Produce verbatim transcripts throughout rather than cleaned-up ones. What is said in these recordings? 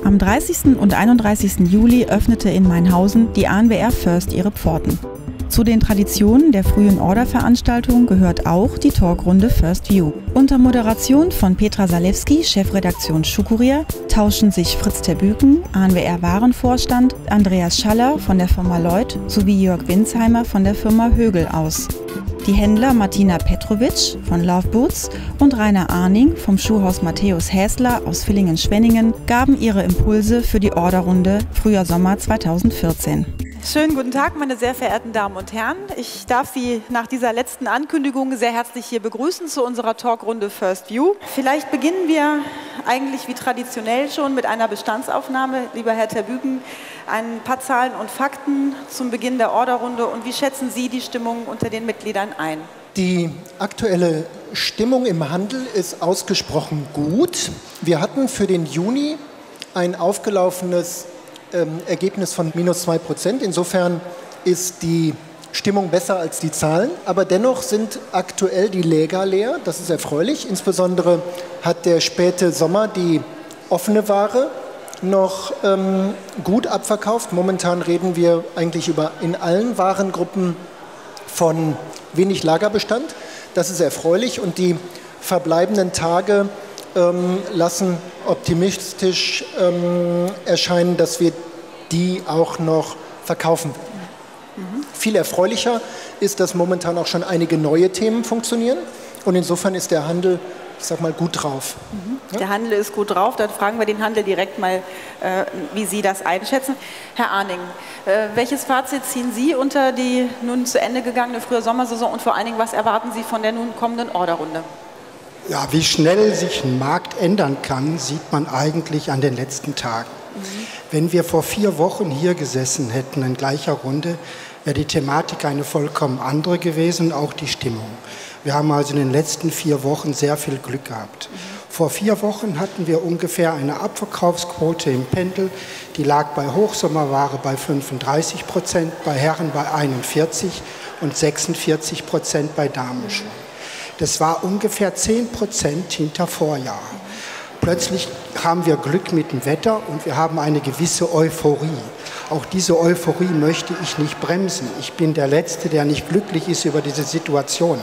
Am dreißigsten und einunddreißigsten Juli öffnete in Mainhausen die A N W R First ihre Pforten. Zu den Traditionen der frühen Order-Veranstaltung gehört auch die Talkrunde First View. Unter Moderation von Petra Salewski, Chefredaktion Schuhkurier, tauschen sich Fritz Terbüken, A N W R-Warenvorstand, Andreas Schaller von der Firma Lloyd sowie Jörg Winsheimer von der Firma Högel aus. Die Händler Martina Petrovic von Love Boots und Rainer Arning vom Schuhhaus Matthäus Häsler aus Villingen-Schwenningen gaben ihre Impulse für die Orderrunde Frühjahr-Sommer zweitausendvierzehn. Schönen guten Tag, meine sehr verehrten Damen und Herren. Ich darf Sie nach dieser letzten Ankündigung sehr herzlich hier begrüßen zu unserer Talkrunde First View. Vielleicht beginnen wir eigentlich wie traditionell schon mit einer Bestandsaufnahme. Lieber Herr Terbüken, ein paar Zahlen und Fakten zum Beginn der Orderrunde und wie schätzen Sie die Stimmung unter den Mitgliedern ein? Die aktuelle Stimmung im Handel ist ausgesprochen gut. Wir hatten für den Juni ein aufgelaufenes ähm, Ergebnis von minus zwei Prozent. Insofern ist die Stimmung besser als die Zahlen. Aber dennoch sind aktuell die Läger leer. Das ist erfreulich. Insbesondere hat der späte Sommer die offene Ware noch ähm, gut abverkauft. Momentan reden wir eigentlich über in allen Warengruppen von wenig Lagerbestand. Das ist erfreulich und die verbleibenden Tage ähm, lassen optimistisch ähm, erscheinen, dass wir die auch noch verkaufen werden. Mhm. Viel erfreulicher ist, dass momentan auch schon einige neue Themen funktionieren und insofern ist der Handel, ich sag mal, gut drauf. Mhm. Ja? Der Handel ist gut drauf, dann fragen wir den Handel direkt mal, äh, wie Sie das einschätzen. Herr Arning, äh, welches Fazit ziehen Sie unter die nun zu Ende gegangene Frühjahr-Sommersaison und vor allen Dingen, was erwarten Sie von der nun kommenden Orderrunde? Ja, wie schnell sich ein Markt ändern kann, sieht man eigentlich an den letzten Tagen. Mhm. Wenn wir vor vier Wochen hier gesessen hätten in gleicher Runde, wäre die Thematik eine vollkommen andere gewesen, auch die Stimmung. Wir haben also in den letzten vier Wochen sehr viel Glück gehabt. Mhm. Vor vier Wochen hatten wir ungefähr eine Abverkaufsquote im Pendel, die lag bei Hochsommerware bei fünfunddreißig Prozent, bei Herren bei einundvierzig und sechsundvierzig Prozent bei Damenschuhen. Das war ungefähr zehn Prozent hinter Vorjahr. Plötzlich haben wir Glück mit dem Wetter und wir haben eine gewisse Euphorie. Auch diese Euphorie möchte ich nicht bremsen. Ich bin der Letzte, der nicht glücklich ist über diese Situation.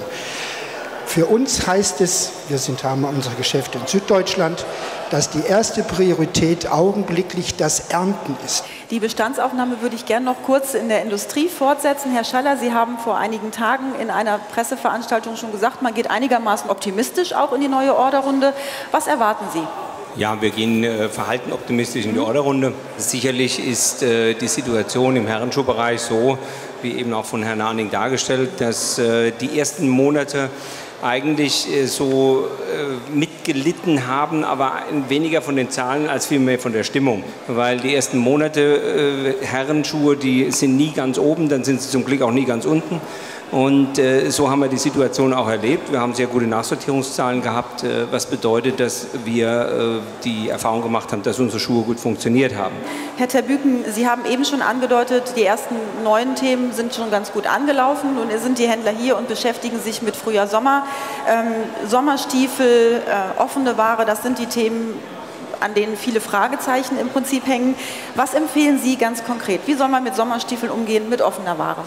Für uns heißt es, wir sind, haben unsere Geschäfte in Süddeutschland, dass die erste Priorität augenblicklich das Ernten ist. Die Bestandsaufnahme würde ich gerne noch kurz in der Industrie fortsetzen. Herr Schaller, Sie haben vor einigen Tagen in einer Presseveranstaltung schon gesagt, man geht einigermaßen optimistisch auch in die neue Orderrunde. Was erwarten Sie? Ja, wir gehen äh, verhalten optimistisch in die Orderrunde. Sicherlich ist äh, die Situation im Herrenschuhbereich so, wie eben auch von Herrn Arning dargestellt, dass äh, die ersten Monate eigentlich äh, so äh, mitgelitten haben, aber weniger von den Zahlen als vielmehr von der Stimmung. Weil die ersten Monate äh, Herrenschuhe, die sind nie ganz oben, dann sind sie zum Glück auch nie ganz unten. Und äh, so haben wir die Situation auch erlebt. Wir haben sehr gute Nachsortierungszahlen gehabt, äh, was bedeutet, dass wir äh, die Erfahrung gemacht haben, dass unsere Schuhe gut funktioniert haben. Herr Terbüken, Sie haben eben schon angedeutet, die ersten neuen Themen sind schon ganz gut angelaufen. Nun sind die Händler hier und beschäftigen sich mit Frühjahr, Sommer. Ähm, Sommerstiefel, äh, offene Ware, das sind die Themen, an denen viele Fragezeichen im Prinzip hängen. Was empfehlen Sie ganz konkret? Wie soll man mit Sommerstiefeln umgehen, mit offener Ware?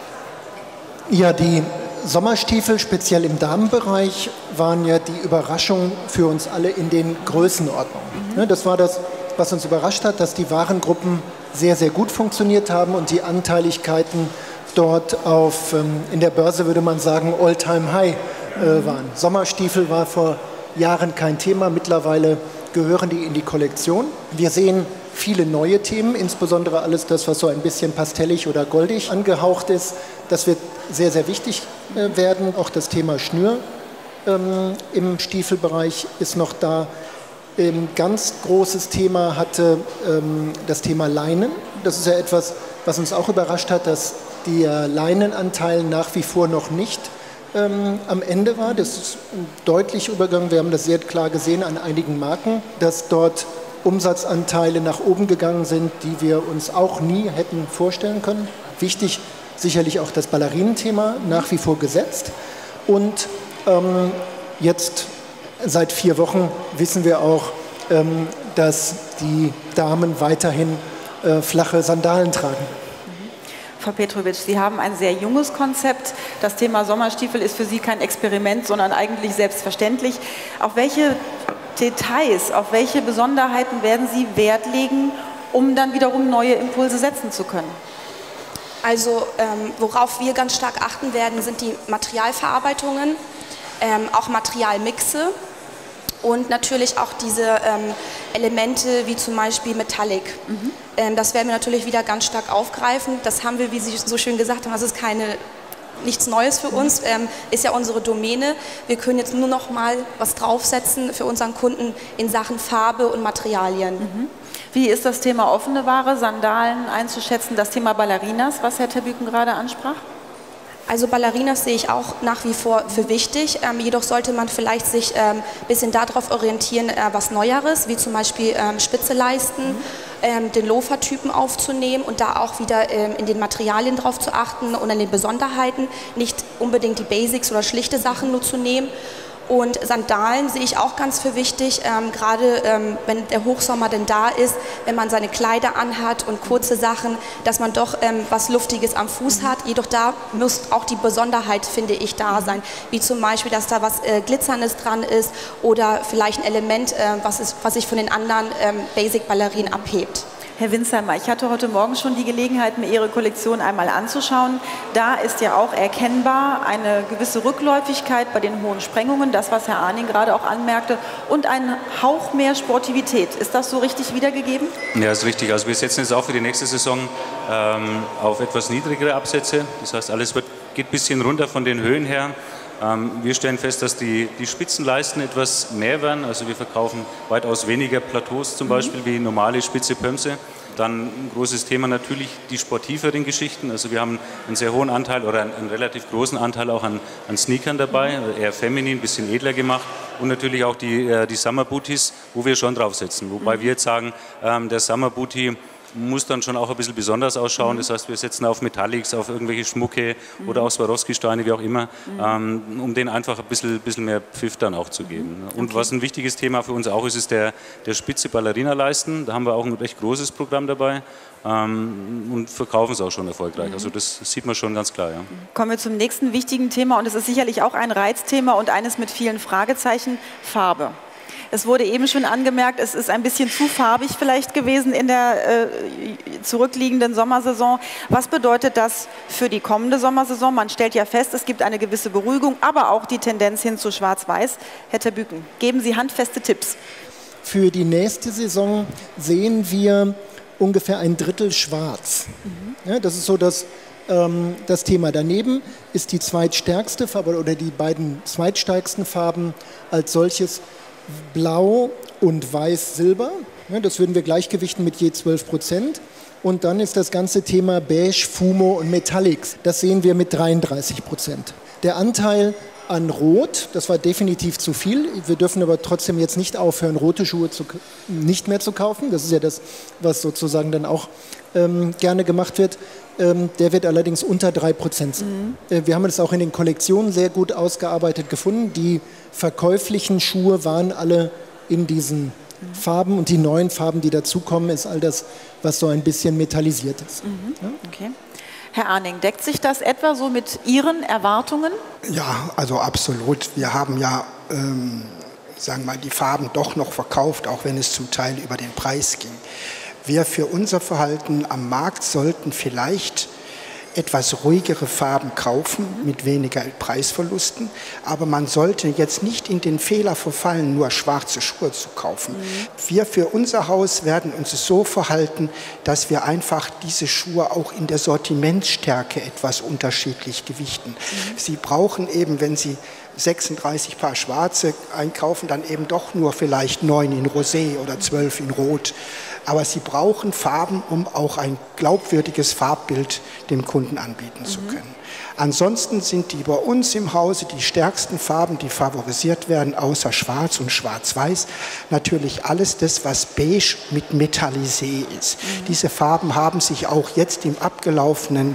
Ja, die Sommerstiefel, speziell im Damenbereich, waren ja die Überraschung für uns alle in den Größenordnungen. Mhm. Das war das, was uns überrascht hat, dass die Warengruppen sehr, sehr gut funktioniert haben und die Anteiligkeiten dort auf, in der Börse würde man sagen, All-Time-High äh, waren. Sommerstiefel war vor Jahren kein Thema, mittlerweile gehören die in die Kollektion. Wir sehen viele neue Themen, insbesondere alles das, was so ein bisschen pastellig oder goldig angehaucht ist. Das wird sehr, sehr wichtig äh, werden. Auch das Thema Schnür ähm, im Stiefelbereich ist noch da. Ein ganz großes Thema hatte ähm, das Thema Leinen. Das ist ja etwas, was uns auch überrascht hat, dass der Leinenanteil nach wie vor noch nicht ähm, am Ende war. Das ist deutlich übergegangen. Wir haben das sehr klar gesehen an einigen Marken, dass dort Umsatzanteile nach oben gegangen sind, die wir uns auch nie hätten vorstellen können. Wichtig sicherlich auch das Ballerinenthema, nach wie vor gesetzt. Und ähm, jetzt seit vier Wochen wissen wir auch, ähm, dass die Damen weiterhin äh, flache Sandalen tragen. Frau Petrovic, Sie haben ein sehr junges Konzept. Das Thema Sommerstiefel ist für Sie kein Experiment, sondern eigentlich selbstverständlich. Auf welche Details, auf welche Besonderheiten werden Sie Wert legen, um dann wiederum neue Impulse setzen zu können? Also ähm, worauf wir ganz stark achten werden, sind die Materialverarbeitungen, ähm, auch Materialmixe und natürlich auch diese ähm, Elemente wie zum Beispiel Metallic. Mhm. Ähm, das werden wir natürlich wieder ganz stark aufgreifen. Das haben wir, wie Sie so schön gesagt haben, das ist keine, nichts Neues für uns, ähm, ist ja unsere Domäne. Wir können jetzt nur noch mal was draufsetzen für unseren Kunden in Sachen Farbe und Materialien. Mhm. Wie ist das Thema offene Ware, Sandalen einzuschätzen, das Thema Ballerinas, was Herr Terbüken gerade ansprach? Also Ballerinas sehe ich auch nach wie vor für wichtig, ähm, jedoch sollte man vielleicht sich ein ähm, bisschen darauf orientieren, äh, was Neueres, wie zum Beispiel ähm, spitze Leisten, mhm. ähm, den Loafer-Typen aufzunehmen und da auch wieder ähm, in den Materialien drauf zu achten und an den Besonderheiten, nicht unbedingt die Basics oder schlichte Sachen nur zu nehmen. Und Sandalen sehe ich auch ganz für wichtig, ähm, gerade ähm, wenn der Hochsommer denn da ist, wenn man seine Kleider anhat und kurze Sachen, dass man doch ähm, was Luftiges am Fuß hat. Jedoch da muss auch die Besonderheit, finde ich, da sein. Wie zum Beispiel, dass da was äh, Glitzerndes dran ist oder vielleicht ein Element, äh, was, ist, was sich von den anderen ähm, Basic-Ballerinen abhebt. Herr Winsheimer, ich hatte heute Morgen schon die Gelegenheit, mir Ihre Kollektion einmal anzuschauen. Da ist ja auch erkennbar eine gewisse Rückläufigkeit bei den hohen Sprengungen, das, was Herr Arning gerade auch anmerkte, und ein Hauch mehr Sportivität. Ist das so richtig wiedergegeben? Ja, ist richtig. Also wir setzen jetzt auch für die nächste Saison ähm, auf etwas niedrigere Absätze. Das heißt, alles wird, geht ein bisschen runter von den Höhen her. Ähm, wir stellen fest, dass die, die Spitzenleisten etwas mehr werden. Also wir verkaufen weitaus weniger Plateaus zum Beispiel wie normale spitze Pömse. Dann ein großes Thema natürlich die sportiveren Geschichten. Also wir haben einen sehr hohen Anteil oder einen, einen relativ großen Anteil auch an, an Sneakern dabei, eher feminin, ein bisschen edler gemacht. Und natürlich auch die, äh, die Summer Booties, wo wir schon draufsetzen. Wobei wir jetzt sagen, ähm, der Summer Booty muss dann schon auch ein bisschen besonders ausschauen. Das heißt, wir setzen auf Metallics, auf irgendwelche Schmucke mhm. oder auf Swarovski-Steine, wie auch immer, mhm. ähm, um denen einfach ein bisschen, bisschen mehr Pfiff dann auch zu geben. Und okay. was ein wichtiges Thema für uns auch ist, ist der, der spitze Ballerina-Leisten. Da haben wir auch ein recht großes Programm dabei ähm, und verkaufen es auch schon erfolgreich. Mhm. Also das sieht man schon ganz klar. Ja. Kommen wir zum nächsten wichtigen Thema, und es ist sicherlich auch ein Reizthema und eines mit vielen Fragezeichen: Farbe. Es wurde eben schon angemerkt, es ist ein bisschen zu farbig vielleicht gewesen in der äh, zurückliegenden Sommersaison. Was bedeutet das für die kommende Sommersaison? Man stellt ja fest, es gibt eine gewisse Beruhigung, aber auch die Tendenz hin zu Schwarz-Weiß. Herr Terbüken, geben Sie handfeste Tipps. Für die nächste Saison sehen wir ungefähr ein Drittel Schwarz. Mhm. Ja, das ist so das, ähm, das Thema. Daneben ist die zweitstärkste Farbe oder die beiden zweitstärksten Farben als solches Blau und Weiß-Silber. Ja, das würden wir gleichgewichten mit je zwölf Prozent. Und dann ist das ganze Thema Beige, Fumo und Metallics. Das sehen wir mit dreiunddreißig Prozent. Der Anteil an Rot, das war definitiv zu viel. Wir dürfen aber trotzdem jetzt nicht aufhören, rote Schuhe zu, nicht mehr zu kaufen. Das ist ja das, was sozusagen dann auch ähm, gerne gemacht wird. Ähm, der wird allerdings unter drei Prozent sein. Mhm. Äh, wir haben es auch in den Kollektionen sehr gut ausgearbeitet gefunden. Die verkäuflichen Schuhe waren alle in diesen mhm. Farben, und die neuen Farben, die dazukommen, ist all das, was so ein bisschen metallisiert ist. Mhm. Ja? Okay. Herr Arning, deckt sich das etwa so mit Ihren Erwartungen? Ja, also absolut. Wir haben ja, ähm, sagen wir mal, die Farben doch noch verkauft, auch wenn es zum Teil über den Preis ging. Wir für unser Verhalten am Markt sollten vielleicht etwas ruhigere Farben kaufen, mit weniger Preisverlusten. Aber man sollte jetzt nicht in den Fehler verfallen, nur schwarze Schuhe zu kaufen. Mhm. Wir für unser Haus werden uns so verhalten, dass wir einfach diese Schuhe auch in der Sortimentsstärke etwas unterschiedlich gewichten. Mhm. Sie brauchen eben, wenn Sie sechsunddreißig Paar Schwarze einkaufen, dann eben doch nur vielleicht neun in Rosé oder zwölf in Rot. Aber sie brauchen Farben, um auch ein glaubwürdiges Farbbild dem Kunden anbieten mhm. zu können. Ansonsten sind die bei uns im Hause die stärksten Farben, die favorisiert werden, außer Schwarz und Schwarz-Weiß, natürlich alles das, was beige mit Metallisé ist. Mhm. Diese Farben haben sich auch jetzt im abgelaufenen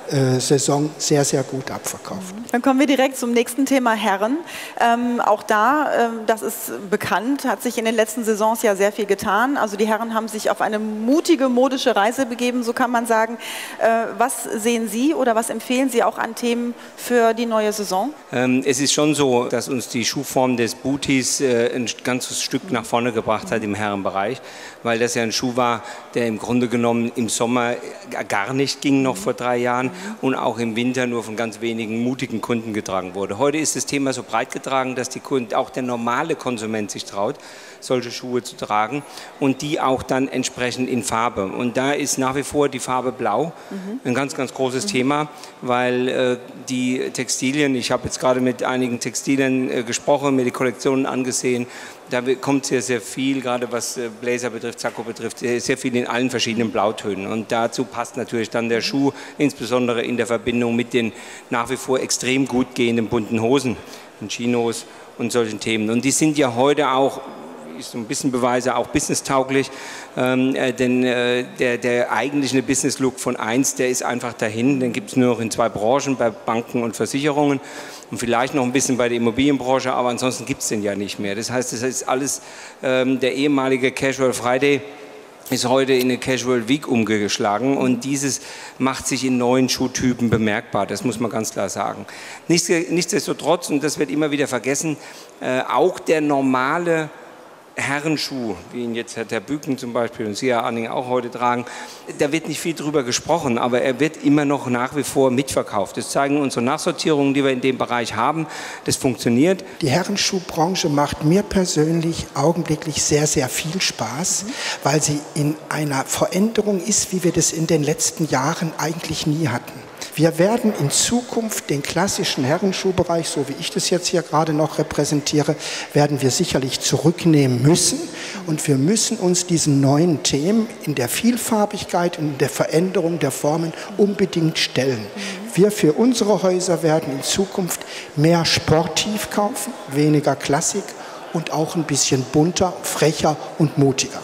äh, Saison sehr, sehr gut abverkauft. Dann kommen wir direkt zum nächsten Thema Herren. Ähm, auch da, ähm, das ist bekannt, hat sich in den letzten Saisons ja sehr viel getan. Also die Herren haben sich auf eine mutige modische Reise begeben, so kann man sagen. Äh, was sehen Sie oder was empfehlen Sie auch an Themen für die neue Saison? Ähm, es ist schon so, dass uns die Schuhform des Booties äh, ein ganzes Stück nach vorne gebracht hat im Herrenbereich, weil das ja ein Schuh war, der im Grunde genommen im Sommer gar nicht ging, noch vor drei Jahren, und auch im Winter nur von ganz wenigen mutigen Kunden getragen wurde. Heute ist das Thema so breit getragen, dass die Kunden, auch der normale Konsument sich traut, solche Schuhe zu tragen und die auch dann entsprechend in Farbe. Und da ist nach wie vor die Farbe Blau mhm. ein ganz, ganz großes mhm. Thema, weil äh, die Textilien, ich habe jetzt gerade mit einigen Textilien äh, gesprochen, mir die Kollektionen angesehen, da kommt sehr, sehr viel, gerade was Blazer betrifft, Sakko betrifft, sehr viel in allen verschiedenen Blautönen. Und dazu passt natürlich dann der Schuh, insbesondere in der Verbindung mit den nach wie vor extrem gut gehenden bunten Hosen und Chinos und solchen Themen. Und die sind ja heute auch, ist so ein bisschen Beweise, auch businesstauglich, ähm, äh, denn äh, der, der eigentliche Business-Look von eins, der ist einfach dahin, den gibt es nur noch in zwei Branchen, bei Banken und Versicherungen und vielleicht noch ein bisschen bei der Immobilienbranche, aber ansonsten gibt es den ja nicht mehr. Das heißt, das ist alles, ähm, der ehemalige Casual Friday ist heute in eine Casual Week umgeschlagen und dieses macht sich in neuen Schuhtypen bemerkbar, das muss man ganz klar sagen. Nichtsdestotrotz, und das wird immer wieder vergessen, äh, auch der normale Herrenschuh, wie ihn jetzt Herr Terbuken zum Beispiel und Sie, Herr Anning, auch heute tragen, da wird nicht viel drüber gesprochen, aber er wird immer noch nach wie vor mitverkauft. Das zeigen unsere Nachsortierungen, die wir in dem Bereich haben. Das funktioniert. Die Herrenschuhbranche macht mir persönlich augenblicklich sehr, sehr viel Spaß, mhm. weil sie in einer Veränderung ist, wie wir das in den letzten Jahren eigentlich nie hatten. Wir werden in Zukunft den klassischen Herrenschuhbereich, so wie ich das jetzt hier gerade noch repräsentiere, werden wir sicherlich zurücknehmen müssen. Und wir müssen uns diesen neuen Themen in der Vielfarbigkeit und in der Veränderung der Formen unbedingt stellen. Wir für unsere Häuser werden in Zukunft mehr sportiv kaufen, weniger Klassik und auch ein bisschen bunter, frecher und mutiger.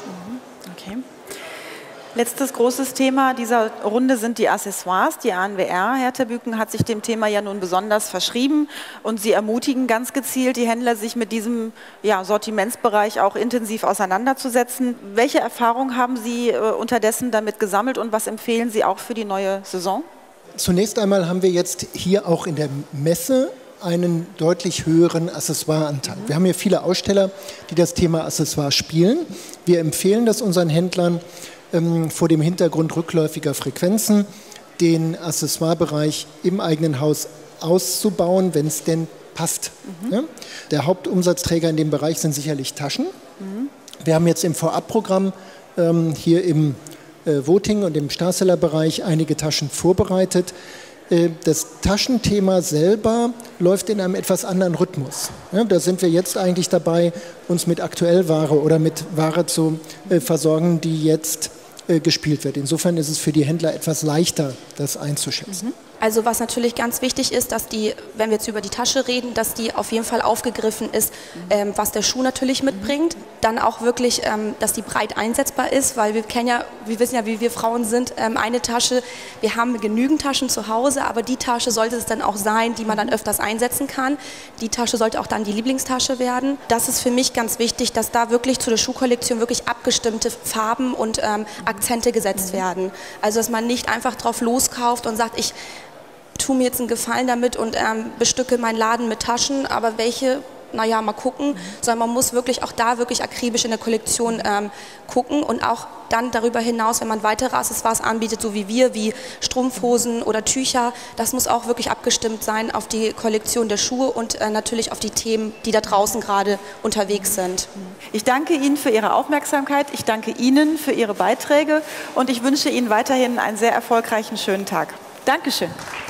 Letztes großes Thema dieser Runde sind die Accessoires, die A N W R. Herr Terbuken hat sich dem Thema ja nun besonders verschrieben und Sie ermutigen ganz gezielt die Händler, sich mit diesem ja, Sortimentsbereich auch intensiv auseinanderzusetzen. Welche Erfahrungen haben Sie äh, unterdessen damit gesammelt und was empfehlen Sie auch für die neue Saison? Zunächst einmal haben wir jetzt hier auch in der Messe einen deutlich höheren Accessoireanteil. Wir haben hier viele Aussteller, die das Thema Accessoire spielen. Wir empfehlen das unseren Händlern, vor dem Hintergrund rückläufiger Frequenzen den Accessoirebereich im eigenen Haus auszubauen, wenn es denn passt. Mhm. Ja? Der Hauptumsatzträger in dem Bereich sind sicherlich Taschen. Mhm. Wir haben jetzt im Vorabprogramm ähm, hier im äh, Voting und im Starseller-Bereich einige Taschen vorbereitet. Äh, das Taschenthema selber läuft in einem etwas anderen Rhythmus. Ja, da sind wir jetzt eigentlich dabei, uns mit Aktuellware oder mit Ware zu äh, versorgen, die jetzt äh, gespielt wird. Insofern ist es für die Händler etwas leichter, das einzuschätzen. Mhm. Also was natürlich ganz wichtig ist, dass die, wenn wir jetzt über die Tasche reden, dass die auf jeden Fall aufgegriffen ist, ähm, was der Schuh natürlich mitbringt. Dann auch wirklich, ähm, dass die breit einsetzbar ist, weil wir kennen ja, wir wissen ja, wie wir Frauen sind, ähm, eine Tasche, wir haben genügend Taschen zu Hause, aber die Tasche sollte es dann auch sein, die man dann öfters einsetzen kann. Die Tasche sollte auch dann die Lieblingstasche werden. Das ist für mich ganz wichtig, dass da wirklich zu der Schuhkollektion wirklich abgestimmte Farben und ähm, Akzente gesetzt werden. Also dass man nicht einfach drauf loskauft und sagt, ich tue mir jetzt einen Gefallen damit und ähm, bestücke meinen Laden mit Taschen, aber welche, naja, mal gucken, mhm. sondern man muss wirklich auch da wirklich akribisch in der Kollektion ähm, gucken und auch dann darüber hinaus, wenn man weitere Accessoires anbietet, so wie wir, wie Strumpfhosen oder Tücher, das muss auch wirklich abgestimmt sein auf die Kollektion der Schuhe und äh, natürlich auf die Themen, die da draußen gerade unterwegs sind. Ich danke Ihnen für Ihre Aufmerksamkeit, ich danke Ihnen für Ihre Beiträge und ich wünsche Ihnen weiterhin einen sehr erfolgreichen, schönen Tag. Dankeschön.